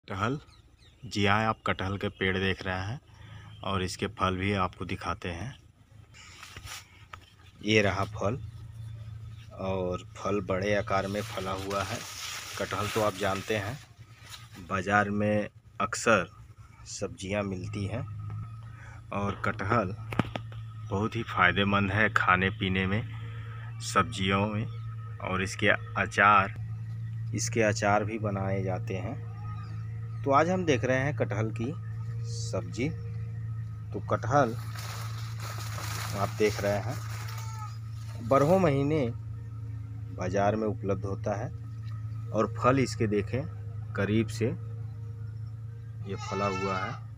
कटहल। जी हाँ, आप कटहल के पेड़ देख रहे हैं और इसके फल भी आपको दिखाते हैं। ये रहा फल, और फल बड़े आकार में फला हुआ है। कटहल तो आप जानते हैं बाज़ार में अक्सर सब्जियां मिलती हैं, और कटहल बहुत ही फ़ायदेमंद है खाने पीने में, सब्जियों में, और इसके अचार भी बनाए जाते हैं। तो आज हम देख रहे हैं कटहल की सब्जी। तो कटहल आप देख रहे हैं बारहों महीने बाज़ार में उपलब्ध होता है, और फल इसके देखें करीब से ये फला हुआ है।